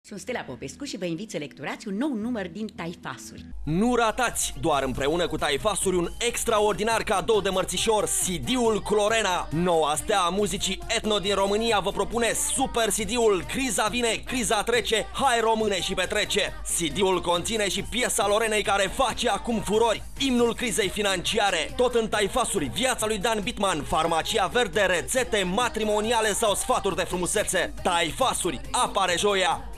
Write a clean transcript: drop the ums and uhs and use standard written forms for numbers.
Sunt Stella Popescu și vă invit să lecturați un nou număr din Taifasuri. Nu ratați! Doar împreună cu Taifasuri un extraordinar cadou de mărțișor, CD-ul Clorena. Noua stea a muzicii etno din România vă propune super CD-ul Criza vine, criza trece, hai române și petrece. CD-ul conține și piesa Lorenei care face acum furori, imnul crizei financiare, tot în Taifasuri, viața lui Dan Bitman, farmacia verde, rețete matrimoniale sau sfaturi de frumusețe. Taifasuri, apare joia!